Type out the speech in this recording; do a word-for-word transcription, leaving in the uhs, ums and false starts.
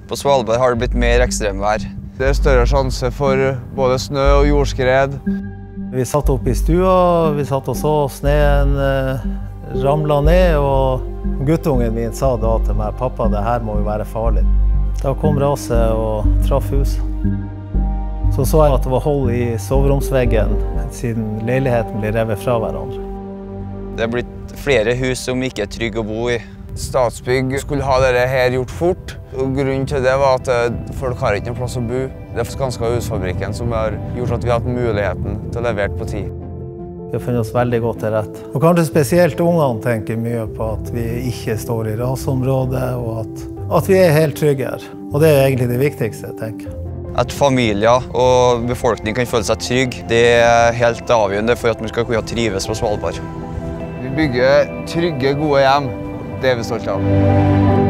På Svalbard har det blitt mer ekstremvær. Det er større sjanse for både snø og jordskred. Vi satt opp i stua, vi satt og så sneen eh, ramla ned, og guttungen min sa da til meg, pappa, det her må jo være farlig. Da kom raset og traff huset. Så så jeg at det var hold i soveromsveggen, siden leiligheten ble revet fra hverandre. Det er blitt flere hus som ikke er trygge å bo i. Statsbygg skulle ha dette her gjort fort. Og grunnen til det var at folk har ikke noen plass å bo. Det er Skanska husfabrikken som har gjort at vi har hatt muligheten til å levere på tid. Vi har funnet oss veldig godt til rett. Og kanskje spesielt ungene tenker mye på at vi ikke står i rasområdet, og at, at vi er helt trygge her. Og det er egentlig det viktigste, tenker jeg. At familier og befolkning kan føle seg trygg, det er helt avgjørende for at vi skal kunne trives på Svalbard. Vi bygger trygge, gode hjem. Det er vi stolte av.